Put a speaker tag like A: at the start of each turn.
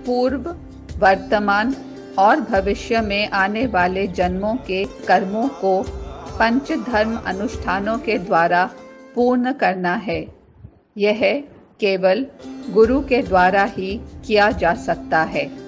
A: पूर्व, वर्तमान और भविष्य में आने वाले जन्मों के कर्मों को पंचधर्म अनुष्ठानों के द्वारा पूर्ण करना है। यह केवल गुरु के द्वारा ही किया जा सकता है।